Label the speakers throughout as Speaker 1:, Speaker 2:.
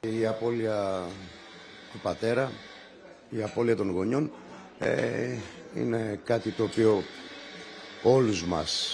Speaker 1: Η απώλεια του πατέρα, η απώλεια των γονιών είναι κάτι το οποίο όλους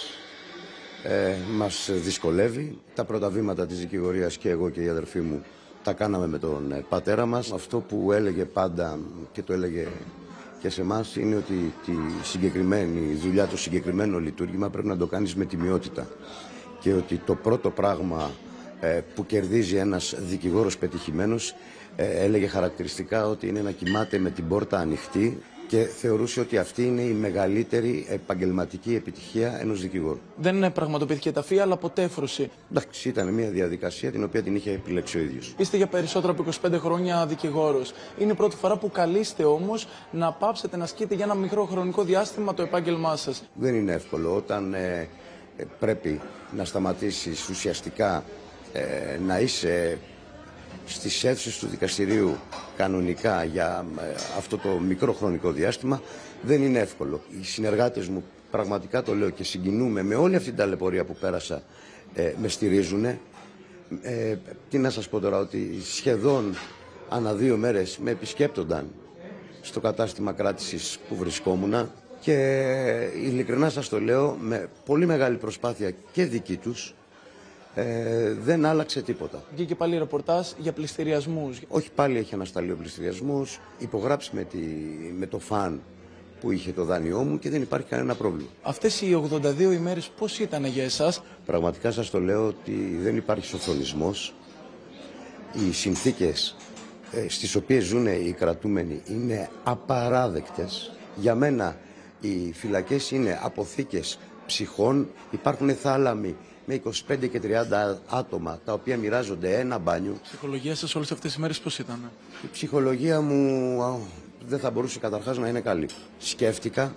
Speaker 1: μας δυσκολεύει. Τα πρώτα βήματα της δικηγορίας και εγώ και η αδερφή μου τα κάναμε με τον πατέρα μας. Αυτό που έλεγε πάντα και το έλεγε και σε εμάς είναι ότι τη συγκεκριμένη δουλειά, το συγκεκριμένο λειτουργήμα πρέπει να το κάνεις με τιμιότητα και ότι το πρώτο πράγμα που κερδίζει ένας δικηγόρος πετυχημένος, έλεγε χαρακτηριστικά ότι είναι να κοιμάται με την πόρτα ανοιχτή και θεωρούσε ότι αυτή είναι η μεγαλύτερη επαγγελματική επιτυχία ενός δικηγόρου.
Speaker 2: Δεν πραγματοποιήθηκε ταφή, αλλά αποτέφρωση.
Speaker 1: Εντάξει, ήταν μια διαδικασία την οποία την είχε επιλέξει ο ίδιος.
Speaker 2: Είστε για περισσότερα από 25 χρόνια δικηγόρος. Είναι η πρώτη φορά που καλείστε όμως να πάψετε να ασκείτε για ένα μικρό χρονικό διάστημα το επάγγελμά σας.
Speaker 1: Δεν είναι εύκολο όταν πρέπει να σταματήσεις ουσιαστικά να είσαι στις αίθουσες του δικαστηρίου κανονικά για αυτό το μικρό χρονικό διάστημα. Δεν είναι εύκολο. Οι συνεργάτες μου, πραγματικά το λέω και συγκινούμε με όλη αυτή την ταλαιπωρία που πέρασα, με στηρίζουν. Τι να σας πω τώρα, ότι σχεδόν ανά 2 μέρες με επισκέπτονταν στο κατάστημα κράτησης που βρισκόμουν και ειλικρινά σας το λέω, με πολύ μεγάλη προσπάθεια και δική τους, δεν άλλαξε τίποτα.
Speaker 2: Βγήκε πάλι ρεπορτάζ για πληστηριασμούς.
Speaker 1: Όχι, πάλι έχει ανασταλεί ο πληστηριασμός, υπογράψει με το φαν που είχε το δάνειό μου και δεν υπάρχει κανένα πρόβλημα.
Speaker 2: Αυτές οι 82 ημέρες πώς ήταν για εσάς?
Speaker 1: Πραγματικά σας το λέω ότι δεν υπάρχει σοφρονισμός. Οι συνθήκες στις οποίες ζουν οι κρατούμενοι είναι απαράδεκτες. Για μένα οι φυλακές είναι αποθήκες ψυχών, υπάρχουν θάλαμοι με 25 και 30 άτομα τα οποία μοιράζονται ένα μπάνιο.
Speaker 2: Η ψυχολογία σας όλες αυτές τις μέρες πώς ήταν?
Speaker 1: Η ψυχολογία μου δεν θα μπορούσε καταρχάς να είναι καλή. Σκέφτηκα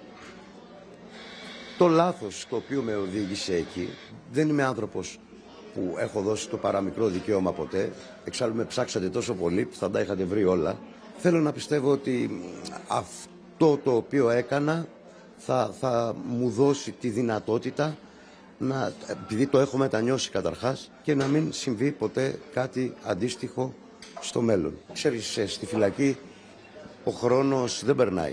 Speaker 1: το λάθος το οποίο με οδήγησε εκεί. Δεν είμαι άνθρωπος που έχω δώσει το παραμικρό δικαίωμα ποτέ. Εξάλλου με ψάξατε τόσο πολύ που θα τα είχατε βρει όλα. Θέλω να πιστεύω ότι αυτό το οποίο έκανα θα μου δώσει τη δυνατότητα επειδή το έχω μετανιώσει καταρχάς, και να μην συμβεί ποτέ κάτι αντίστοιχο στο μέλλον. Ξέρεις, στη φυλακή ο χρόνος δεν περνάει.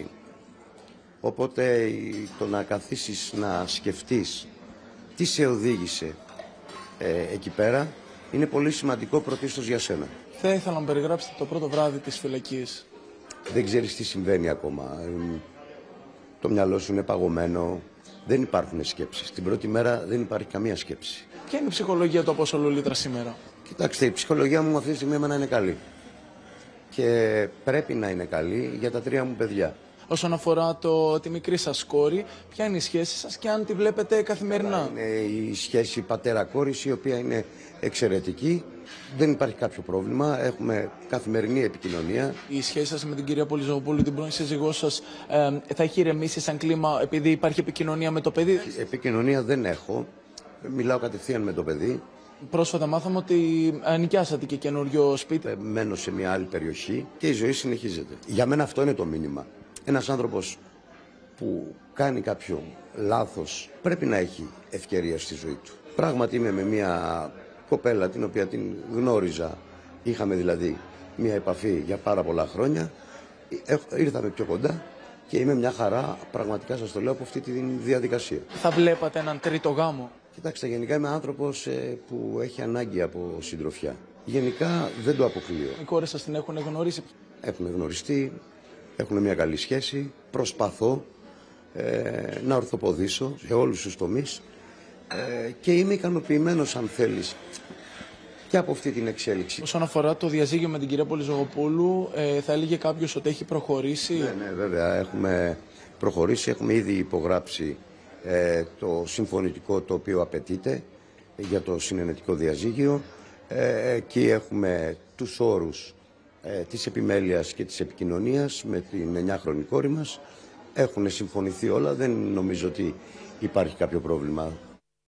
Speaker 1: Οπότε το να καθίσεις να σκεφτείς τι σε οδήγησε εκεί πέρα είναι πολύ σημαντικό πρωτίστως για σένα.
Speaker 2: Θα ήθελα να περιγράψετε το πρώτο βράδυ της φυλακής.
Speaker 1: Δεν ξέρεις τι συμβαίνει ακόμα. Το μυαλό σου είναι παγωμένο. Δεν υπάρχουν σκέψεις. Την πρώτη μέρα δεν υπάρχει καμία σκέψη.
Speaker 2: Ποια είναι η ψυχολογία του Απόστολου Λίτρα σήμερα?
Speaker 1: Κοιτάξτε, η ψυχολογία μου αυτή τη στιγμή εμένα είναι καλή. Και πρέπει να είναι καλή για τα 3 μου παιδιά.
Speaker 2: Όσον αφορά τη μικρή σας κόρη, ποια είναι η σχέση σας και αν τη βλέπετε καθημερινά?
Speaker 1: Είναι η σχέση πατέρα-κόρης, η οποία είναι εξαιρετική. Δεν υπάρχει κάποιο πρόβλημα. Έχουμε καθημερινή επικοινωνία.
Speaker 2: Η σχέση σας με την κυρία Πολυζογοπούλου, την πρώην σύζυγό σας, θα έχει ηρεμήσει σαν κλίμα επειδή υπάρχει επικοινωνία με το παιδί?
Speaker 1: Επικοινωνία δεν έχω. Μιλάω κατευθείαν με το παιδί.
Speaker 2: Πρόσφατα μάθαμε ότι νοικιάσατε και καινούριο σπίτι.
Speaker 1: Μένω σε μια άλλη περιοχή και η ζωή συνεχίζεται. Για μένα αυτό είναι το μήνυμα. Ένας άνθρωπος που κάνει κάποιο λάθος πρέπει να έχει ευκαιρία στη ζωή του. Πράγματι είμαι με μια κοπέλα την οποία την γνώριζα. Είχαμε δηλαδή μια επαφή για πάρα πολλά χρόνια. Ήρθαμε πιο κοντά και είμαι μια χαρά, πραγματικά σας το λέω, από αυτή τη διαδικασία.
Speaker 2: Θα βλέπατε έναν τρίτο γάμο?
Speaker 1: Κοιτάξτε, γενικά είμαι άνθρωπος που έχει ανάγκη από συντροφιά. Γενικά δεν το αποκλείω.
Speaker 2: Οι κόρες σας την έχουν γνωρίσει?
Speaker 1: Έχουμε γνωριστεί, έχουμε μια καλή σχέση. Προσπαθώ να ορθοποδήσω σε όλους τους τομείς και είμαι ικανοποιημένος, αν θέλεις, και από αυτή την εξέλιξη.
Speaker 2: Όσον αφορά το διαζύγιο με την κυρία Πολυζογοπούλου, θα έλεγε κάποιος ότι έχει προχωρήσει?
Speaker 1: Ναι, βέβαια, έχουμε προχωρήσει, έχουμε ήδη υπογράψει το συμφωνητικό το οποίο απαιτείται για το συνενετικό διαζύγιο. Εκεί έχουμε τους όρους της επιμέλειας και της επικοινωνίας με την 9χρονη κόρη μας. Έχουν συμφωνηθεί όλα, δεν νομίζω ότι υπάρχει κάποιο πρόβλημα.